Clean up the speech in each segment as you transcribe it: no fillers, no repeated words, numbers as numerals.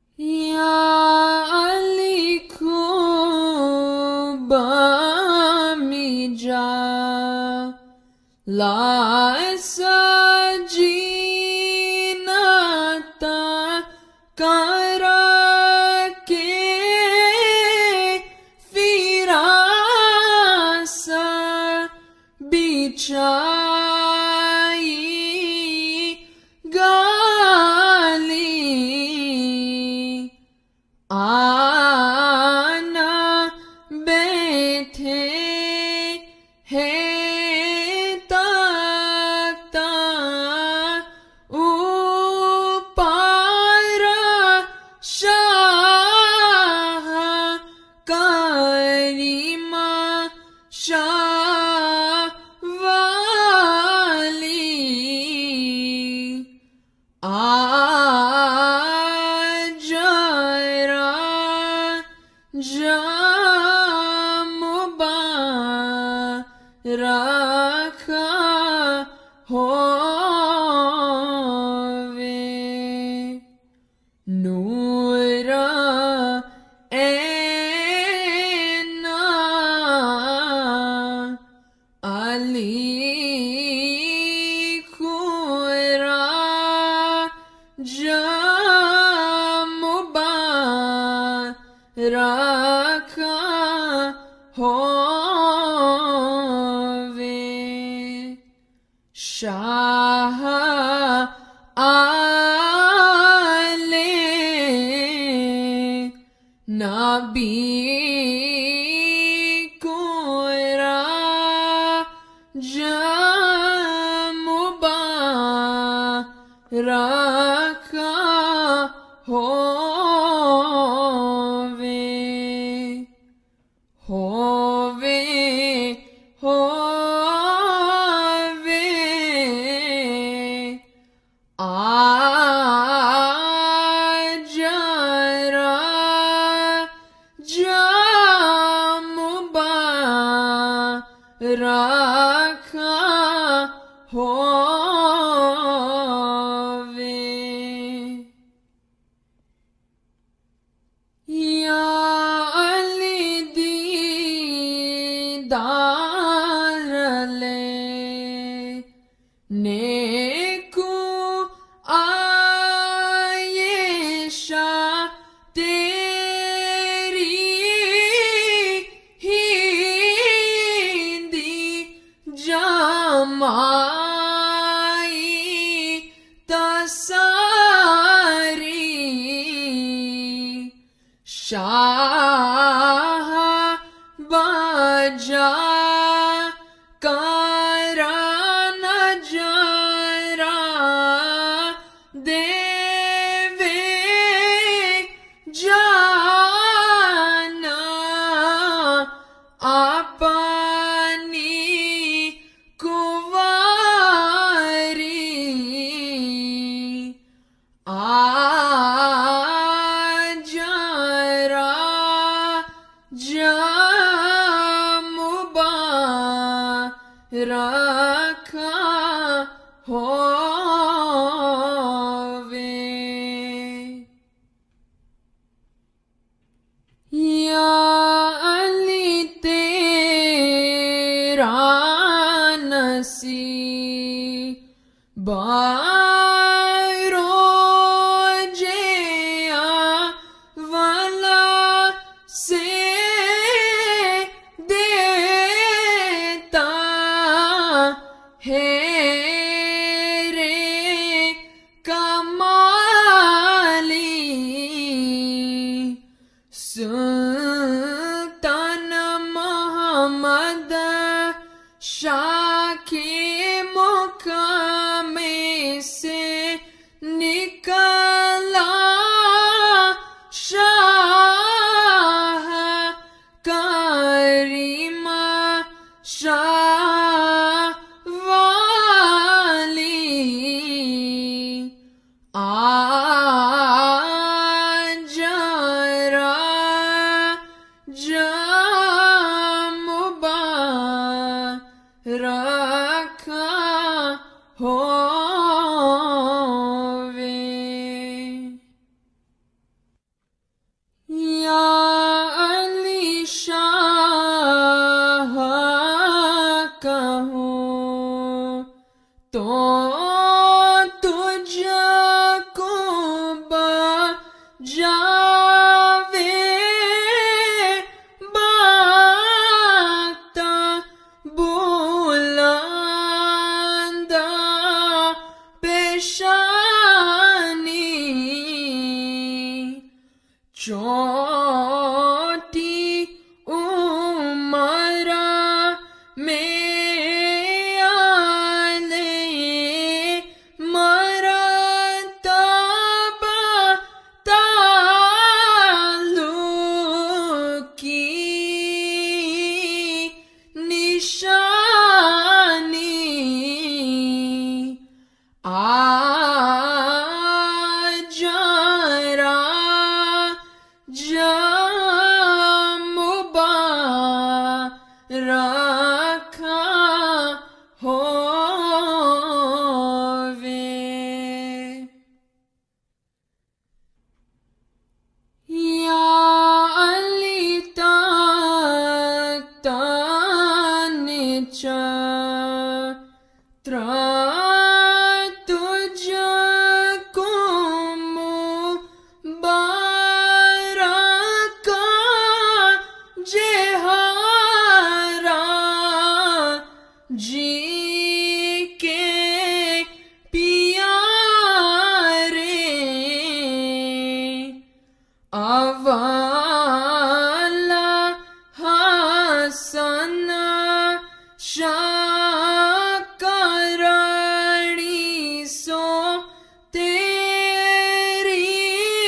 Ya alikubamija la sajinata karake firasa bichai gali आना बैठे हैं तख्ता ऊपर शाह करीमा शाह वाली रखा होवे नूर ऐना अली खुरा जमुबा रखा शाह आले नबी कोरा जमुबा रखा होवे रखा होवे या अली दीदार ले नेकु आयेशा जमाई तसारी शाह बाजा करा नजरा देवे जाना अपनी जमुबा रखा होवे या अली तेरा नसीबा सुल्तान मोहम्मद शाह के मुक़ाम छोटी उम्र में आले मरता ताल्लुक की निशानी जरा रखा होवे या अली ताने छत्र तुझको मुबारक जेहारा जी के पियारे अवाला हसन शाकरणी सो तेरी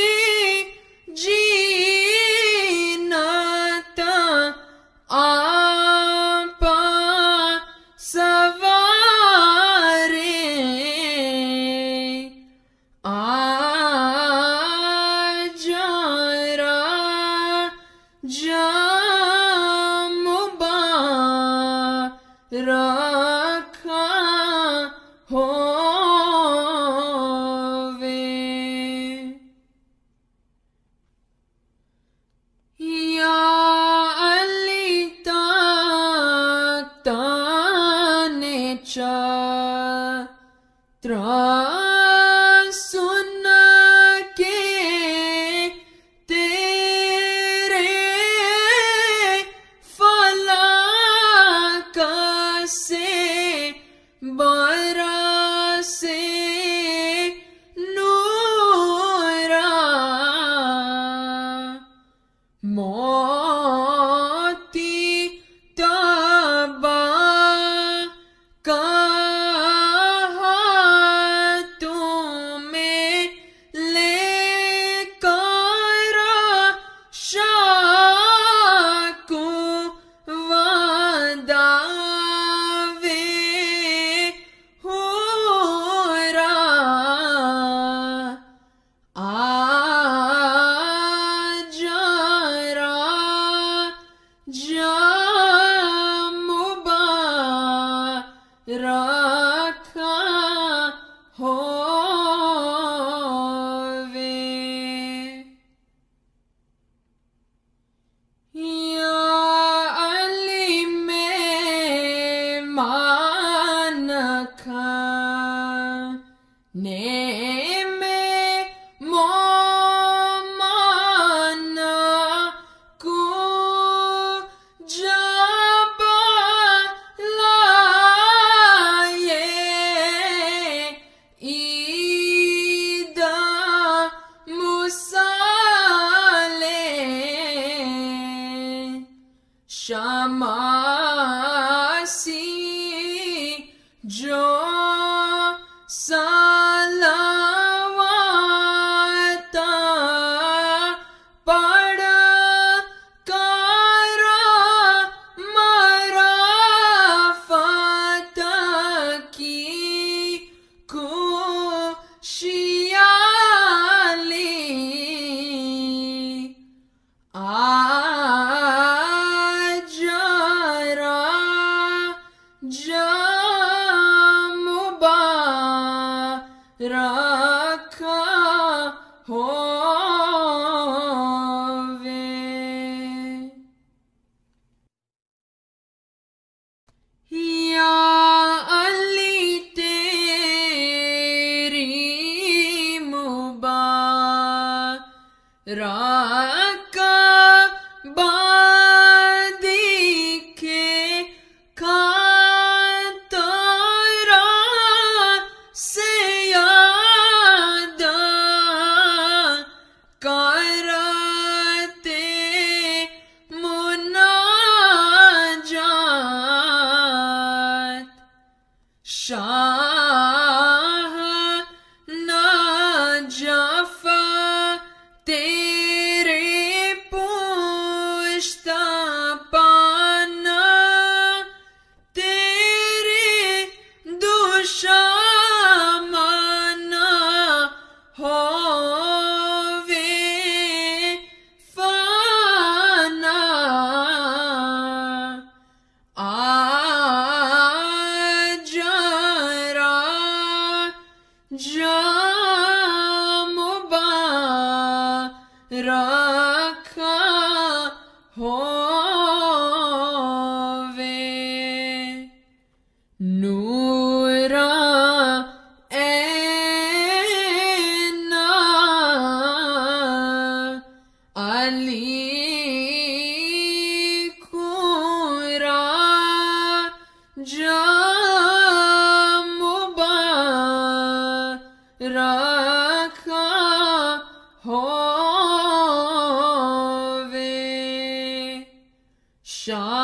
जीनत आप सवारे जरा रखा होवे या अली ताने छत्र सुन के तेरे फलक से बरसे नूरा मोती तबा कहा तुम्हें लेकर शाकू वदावे होरा जरा रखा होवे या अली में मान खाने में मोमान को जब लाए ईद मुसाले शमासी जो सलावत पढ़ कर मराफत की खुशियाली जरा रखा होवे या अली तेरी मुबारक कर रखा होवे नूरा ऐना अली कुरा रखा होवे शाह